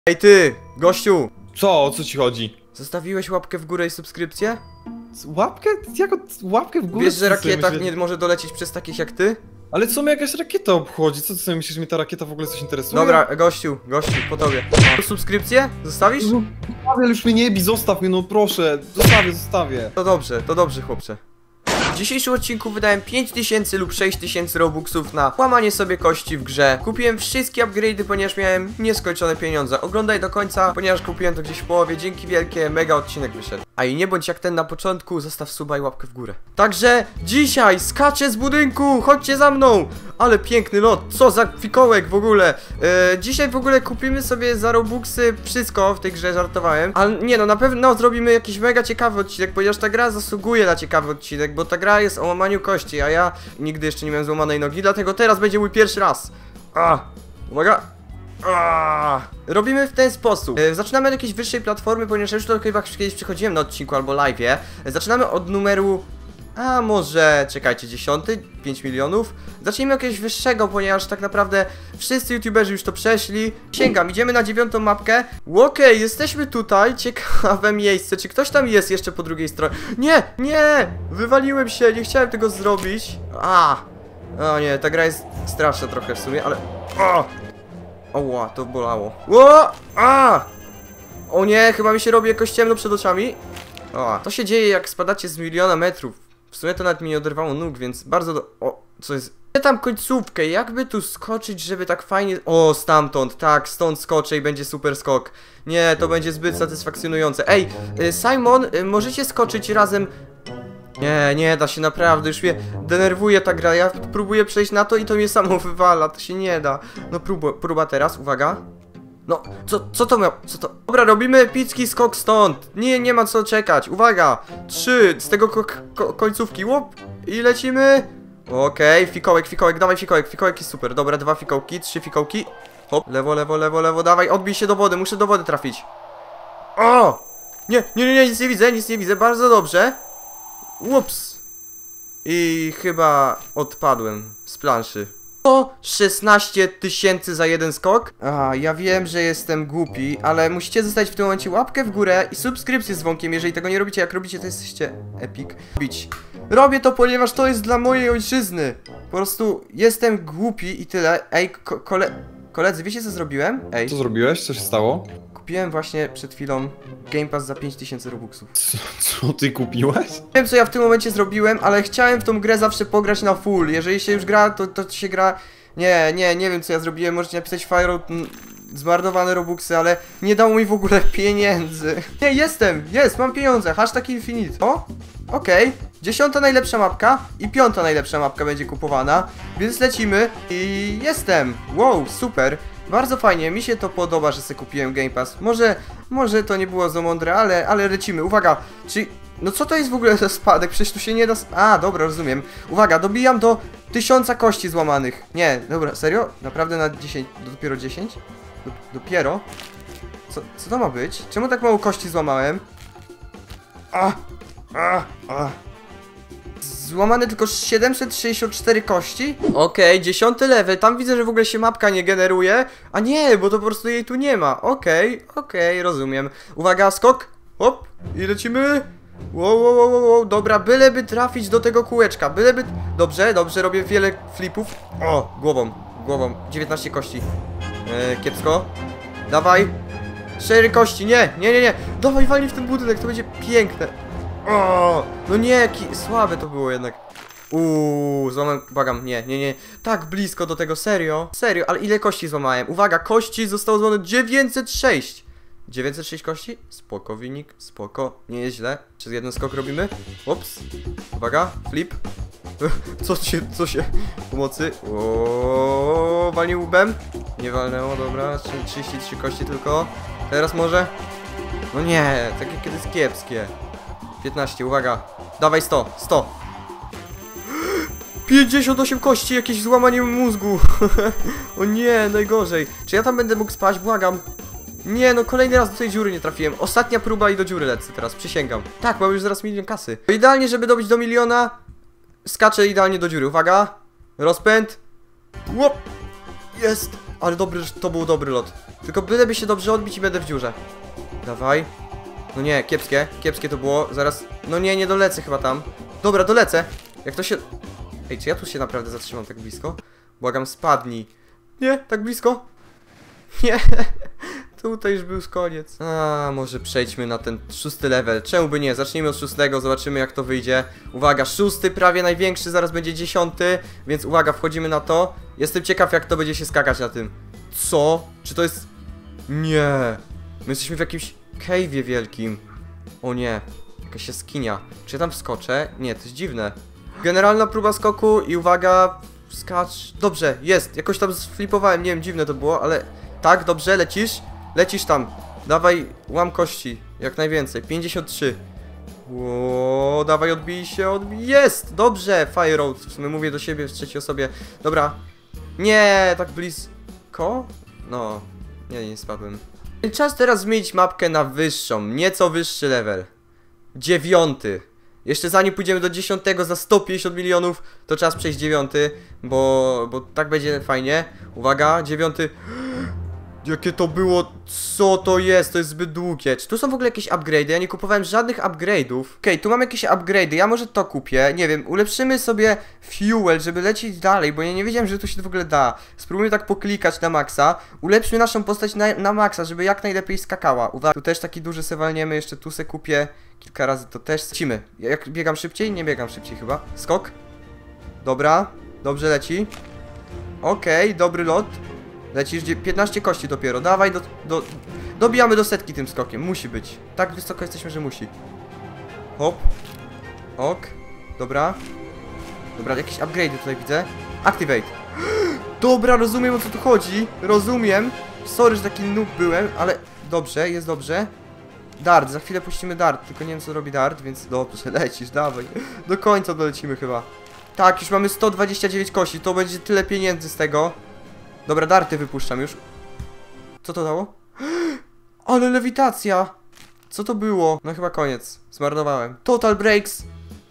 Ej ty, gościu! Co? O co ci chodzi? Zostawiłeś łapkę w górę i subskrypcję? Łapkę? Jaką łapkę w górę? Wiesz, że Co sobie rakieta myślisz? nie może dolecieć przez takich jak ty? Ale co mnie jakaś rakieta obchodzi? Co ty sobie myślisz, że mnie ta rakieta w ogóle coś interesuje? Dobra, gościu, po tobie. Subskrypcję? Zostawisz? Zostawię, już mnie nie bij, zostaw mnie, no proszę. Zostawię. To dobrze, chłopcze. W dzisiejszym odcinku wydałem 5000 lub 6000 robuxów na łamanie sobie kości w grze. Kupiłem wszystkie upgrade'y, ponieważ miałem nieskończone pieniądze. Oglądaj do końca, ponieważ kupiłem to gdzieś w połowie. Dzięki wielkie, mega odcinek wyszedł. A i nie bądź jak ten na początku, zostaw suba i łapkę w górę. Także dzisiaj skaczę z budynku, chodźcie za mną. Ale piękny lot, co za fikołek w ogóle. Dzisiaj w ogóle kupimy sobie za robuxy wszystko w tej grze, żartowałem. Ale nie no, na pewno zrobimy jakiś mega ciekawy odcinek, ponieważ ta gra zasługuje na ciekawy odcinek, bo ta gra jest o łamaniu kości, a ja nigdy jeszcze nie miałem złamanej nogi, dlatego teraz będzie mój pierwszy raz. Uwaga. Robimy w ten sposób. Zaczynamy od jakiejś wyższej platformy, ponieważ już to chyba kiedyś przychodziłem na odcinku albo live'ie. Zaczynamy od numeru... A może, czekajcie, 10, 5 milionów. Zacznijmy od jakiegoś wyższego, ponieważ tak naprawdę wszyscy youtuberzy już to przeszli. Sięgam, idziemy na 9. mapkę. Okej, jesteśmy tutaj, ciekawe miejsce. Czy ktoś tam jest jeszcze po drugiej stronie? Nie, wywaliłem się, nie chciałem tego zrobić. O nie, ta gra jest straszna trochę w sumie, ale... Oła, to bolało. O nie, chyba mi się robi jakoś ciemno przed oczami. To się dzieje jak spadacie z 1 000 000 metrów. W sumie to nawet mi nie oderwało nóg, więc bardzo co jest... Chcę tam końcówkę, jakby tu skoczyć, żeby tak fajnie... O, stamtąd, tak, stąd skoczę i będzie super skok. Nie, to będzie zbyt satysfakcjonujące. Ej, Simon, możecie skoczyć razem... Nie da się, naprawdę, już mnie denerwuje ta gra. Ja próbuję przejść na to i to mnie samo wywala, to się nie da. No próba teraz, uwaga. No, co to miał? Co to? Dobra, robimy epicki skok stąd. Nie ma co czekać. Uwaga! 3 z tego końcówki. Łop! I lecimy. Okej, fikołek, dawaj fikołek. Fikołek jest super. Dobra, 2 fikołki, 3 fikołki. Hop, lewo, dawaj, odbij się do wody, muszę do wody trafić. Nie, nic nie widzę, bardzo dobrze. Ups. I chyba odpadłem z planszy. 16 000 za jeden skok. Ja wiem, że jestem głupi, ale musicie zostawić w tym momencie łapkę w górę i subskrypcję z dzwonkiem, jeżeli tego nie robicie. Jak robicie, to jesteście epic. Robię to, ponieważ to jest dla mojej ojczyzny. Po prostu jestem głupi i tyle. Ej, koledzy, wiecie co zrobiłem? Ej. Co zrobiłeś? Co się stało? Kupiłem właśnie przed chwilą Game Pass za 5000 robuxów. Co ty kupiłeś? Nie wiem, co ja w tym momencie zrobiłem, ale chciałem w tą grę zawsze pograć na full. Jeżeli się już gra, to się gra... Nie wiem, co ja zrobiłem. Możecie napisać Fireout, zmarnowane robuxy, ale nie dało mi w ogóle pieniędzy. Nie, mam pieniądze. Hashtag Infinite. Okej. 10. najlepsza mapka i 5. najlepsza mapka będzie kupowana. Więc lecimy i jestem. Wow, super. Bardzo fajnie, mi się to podoba, że sobie kupiłem Game Pass. Może to nie było za mądre, ale lecimy. Uwaga, no co to jest w ogóle za spadek? Przecież tu się nie da... Dobra, rozumiem. Uwaga, dobijam do 1000 kości złamanych. Nie, dobra, serio? Naprawdę na 10? Dopiero 10? Dopiero? Co to ma być? Czemu tak mało kości złamałem? Złamane tylko 764 kości? Okej, 10. level, tam widzę, że w ogóle się mapka nie generuje. A nie, bo to po prostu jej tu nie ma. Okej, rozumiem. Uwaga, skok, hop, i lecimy. Wow, dobra, byleby trafić do tego kółeczka, byleby... Dobrze, robię wiele flipów. Głową, 19 kości. Kiepsko. Dawaj. 4 kości, nie. Dawaj, walnij w ten budynek, to będzie piękne. No nie, słabe to było jednak. Złamałem, błagam, nie. Tak blisko do tego, serio, ale ile kości złamałem? Uwaga, kości zostało złamane 906. 906 kości? Spoko, wynik, spoko, nie jest źle. Przez jeden skok robimy. Ups, uwaga, flip. Co się? Pomocy. Walnił łbem. Nie walnęło, dobra, 33 kości tylko. Teraz może? No nie, takie kiedyś kiepskie. 15, uwaga. Dawaj 100. 58 kości, jakieś złamanie mózgu. O nie, najgorzej. Czy ja tam będę mógł spać? Błagam. Nie, no kolejny raz do tej dziury nie trafiłem. Ostatnia próba i do dziury lecę teraz, przysięgam. Tak, mam już zaraz 1 000 000 kasy. Idealnie, żeby dobić do 1 000 000, skaczę idealnie do dziury. Uwaga. Rozpęd. Łop. Jest. Ale dobry, to był dobry lot. Tylko byleby się dobrze odbić i będę w dziurze. Dawaj. No nie, kiepskie. Kiepskie to było. Zaraz. No nie, nie dolecę chyba tam. Dobra, dolecę. Jak to się... Ej, czy ja tu się naprawdę zatrzymam tak blisko? Błagam, spadnij. Nie, tak blisko. Nie. Tutaj już był koniec. A, może przejdźmy na ten 6. level. Czemu by nie? Zacznijmy od 6, zobaczymy jak to wyjdzie. Uwaga, 6, prawie największy, zaraz będzie 10, więc uwaga, wchodzimy na to. Jestem ciekaw jak to będzie się skakać na tym. Co? Czy to jest... Nie. My jesteśmy w jakimś cave'ie wielkim. O nie. Jakaś jaskinia. Czy ja tam wskoczę? Nie, to jest dziwne. Generalna próba skoku i uwaga... Skacz... Dobrze, jest. Jakoś tam sflipowałem, nie wiem, dziwne to było, ale... Tak, dobrze, lecisz? Lecisz tam. Dawaj, łam kości. Jak najwięcej. 53. Ło, dawaj, odbij się, odbij. Jest! Dobrze, Fire Road. W sumie mówię do siebie w trzeciej osobie. Dobra. Nie, tak blisko? No. Nie spadłem. Czas teraz zmienić mapkę na wyższą. Nieco wyższy level. 9. Jeszcze zanim pójdziemy do 10 za 150 milionów, to czas przejść 9, bo tak będzie fajnie. Uwaga, 9. Jakie to było? Co to jest? To jest zbyt długie. Czy tu są w ogóle jakieś upgrade'y? Ja nie kupowałem żadnych upgrade'ów. Okej, tu mam jakieś upgrade'y. Ja może to kupię. Nie wiem, ulepszymy sobie fuel, żeby lecieć dalej, bo ja nie wiedziałem, że to się w ogóle da. Spróbujmy tak poklikać na maksa. Ulepszmy naszą postać na maksa, żeby jak najlepiej skakała. Uwaga, tu też taki duży se walniemy. Jeszcze tu se kupię. Kilka razy to też. Lecimy. Jak biegam szybciej? Nie biegam szybciej chyba. Skok. Dobra. Dobrze leci. Okej, dobry lot. Lecisz 15 kości dopiero. Dawaj, dobijamy do 100 tym skokiem. Musi być. Tak wysoko jesteśmy, że musi. Hop. Ok. Dobra. Dobra, jakieś upgrade'y tutaj widzę. Activate. Dobra, rozumiem o co tu chodzi. Rozumiem. Sorry, że taki noob byłem, ale dobrze, jest dobrze. Dart, za chwilę puścimy dart. Tylko nie wiem co robi dart, więc dobrze, lecisz, dawaj. Do końca dolecimy chyba. Tak, już mamy 129 kości. To będzie tyle pieniędzy z tego. Dobra, darty wypuszczam już. Co to dało? Ale lewitacja! Co to było? No chyba koniec. Zmarnowałem. Total Breaks.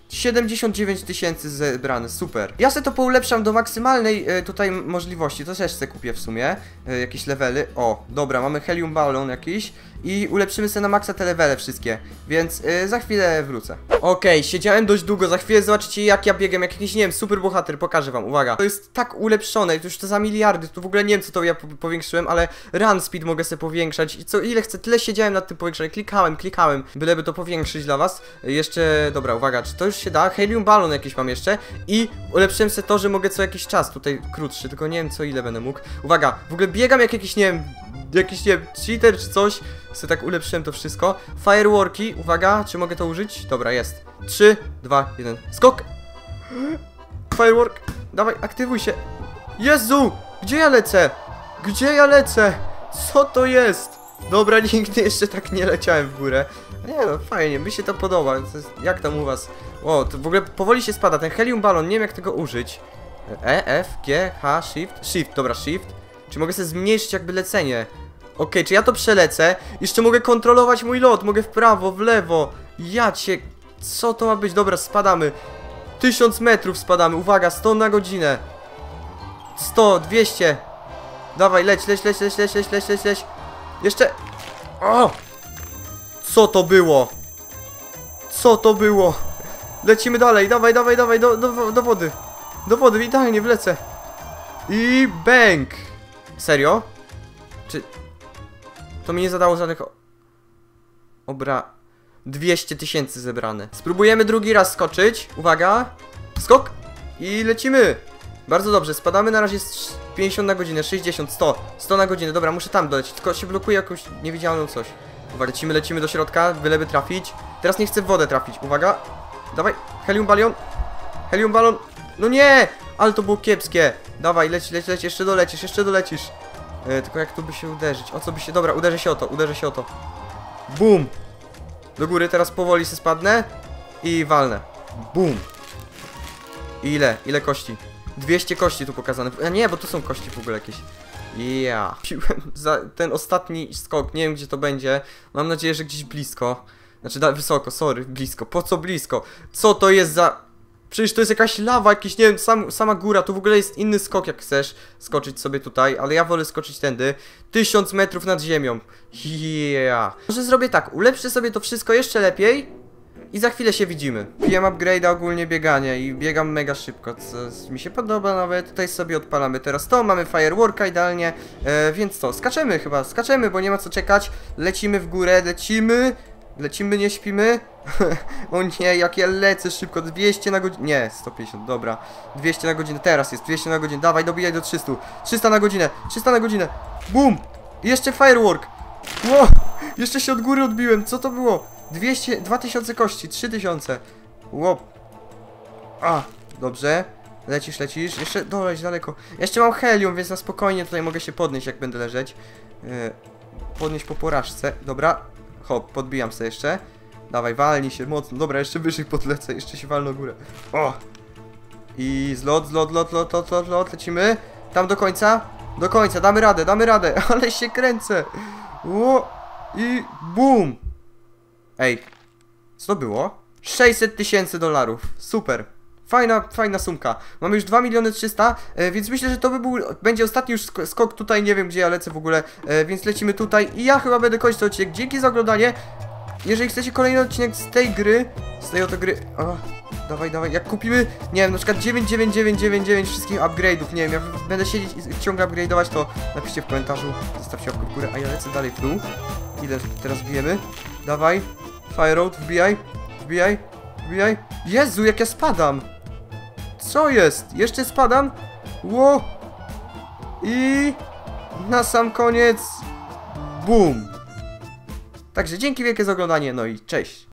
79 000 zebrane, super. Ja sobie to poulepszam do maksymalnej tutaj możliwości. To też sobie kupię w sumie. Jakieś levely. O, dobra, mamy Helium Ballon jakiś. I ulepszymy sobie na maksa te levele wszystkie. Więc za chwilę wrócę. Okej, siedziałem dość długo. Za chwilę zobaczycie jak ja biegam. Jak jakiś, nie wiem, super bohater. Pokażę wam, uwaga. To jest tak ulepszone. To już to za miliardy. Tu w ogóle nie wiem co to ja powiększyłem, ale run speed mogę sobie powiększać. I co ile chcę, tyle siedziałem nad tym powiększaniem. Klikałem. Byleby to powiększyć dla was. Jeszcze, dobra, uwaga, czy to już się da? Helium Ballon jakieś mam jeszcze. I ulepszyłem sobie to, że mogę co jakiś czas. Tutaj krótszy, tylko nie wiem co ile będę mógł. Uwaga, w ogóle biegam jak jakiś, nie wiem, cheater czy coś. Sobie tak ulepszyłem to wszystko. Fireworki, uwaga, czy mogę to użyć? Dobra, jest. 3, 2, 1, skok! Firework, dawaj, aktywuj się. Jezu! Gdzie ja lecę? Gdzie ja lecę? Co to jest? Dobra, nigdy jeszcze tak nie leciałem w górę. Nie no, fajnie, mi się to podoba. To jest, jak tam u was? O, to w ogóle powoli się spada. Ten Helium Ballon, nie wiem jak tego użyć. E, F, G, H, Shift. Shift, dobra, Shift. Czy mogę sobie zmniejszyć jakby lecenie? Okej, czy ja to przelecę? Jeszcze mogę kontrolować mój lot. Mogę w prawo, w lewo. Ja cię... Co to ma być? Dobra, spadamy. 1000 metrów spadamy. Uwaga, 100 na godzinę. 100, 200. Dawaj, leć. Jeszcze... O! Co to było? Co to było? Lecimy dalej, dawaj, do wody. Do wody, idealnie, wlecę. I bang! Serio? Czy... To mi nie zadało żadnych... 200 000 zebrane. Spróbujemy drugi raz skoczyć. Uwaga. Skok. I lecimy. Bardzo dobrze, spadamy na razie 50 na godzinę, 60, 100 na godzinę. Dobra, muszę tam dolecieć, tylko się blokuje jakąś niewidzialną coś. Uwaga, lecimy do środka, byleby trafić. Teraz nie chcę w wodę trafić, uwaga. Dawaj, Helium Ballon. No nie, ale to było kiepskie. Dawaj, leć, jeszcze dolecisz. Tylko jak tu by się uderzyć, o co by się... Dobra, uderzę się o to. Bum. Do góry, teraz powoli się spadnę. I walnę. Bum. Ile kości? 200 kości tu pokazane. A nie, bo tu są kości w ogóle jakieś. Ja. Piłem za ten ostatni skok. Nie wiem gdzie to będzie. Mam nadzieję, że gdzieś blisko. Znaczy wysoko, sorry, blisko. Po co blisko? Co to jest za... Przecież to jest jakaś lawa, jakiś, nie wiem, sama góra. Tu w ogóle jest inny skok, jak chcesz skoczyć sobie tutaj, ale ja wolę skoczyć tędy. 1000 metrów nad ziemią. Yeah. Może zrobię tak, ulepszę sobie to wszystko jeszcze lepiej i za chwilę się widzimy. Pijem upgrade'a ogólnie bieganie i biegam mega szybko, co mi się podoba nawet. Tutaj sobie odpalamy teraz to, mamy fireworka idealnie, więc co, skaczemy chyba, skaczemy, bo nie ma co czekać. Lecimy w górę, lecimy, nie śpimy. O nie, jak ja lecę szybko, 200 na godzinę, nie, 150, dobra. 200 na godzinę, teraz jest 200 na godzinę, dawaj, dobijaj do 300. 300 na godzinę, 300 na godzinę. Boom! I jeszcze firework. Wow, jeszcze się od góry odbiłem, co to było? 2000 kości, 3000. Wow. A, dobrze. Lecisz, jeszcze doleć daleko. Jeszcze mam helium, więc na spokojnie tutaj mogę się podnieść, jak będę leżeć. Podnieść po porażce, dobra. Hop, podbijam sobie jeszcze. Dawaj, walnij się mocno, dobra, jeszcze wyżej podlecę, jeszcze się walnę o górę. O! I zlot, lecimy. Tam do końca, damy radę, ale się kręcę. Ło! I BUM! Ej, co to było? 600 000 dolarów, super. Fajna sumka. Mamy już 2 300 000, więc myślę, że to będzie ostatni już skok tutaj, nie wiem gdzie ja lecę w ogóle, więc lecimy tutaj i ja chyba będę kończyć ten odcinek. Dzięki za oglądanie. Jeżeli chcecie kolejny odcinek z tej gry, z tej oto gry, o, dawaj, jak kupimy, nie wiem, na przykład 99999 wszystkich upgrade'ów, nie wiem, ja będę siedzieć i ciągle upgrade'ować, to napiszcie w komentarzu, zostawcie łapkę w górę, a ja lecę dalej w dół. Ile teraz bijemy? Dawaj, Fire Road, wbijaj. Jezu, jak ja spadam! Co jest? Jeszcze spadam? Ło! I na sam koniec BUM! Także dzięki wielkie za oglądanie, no i cześć!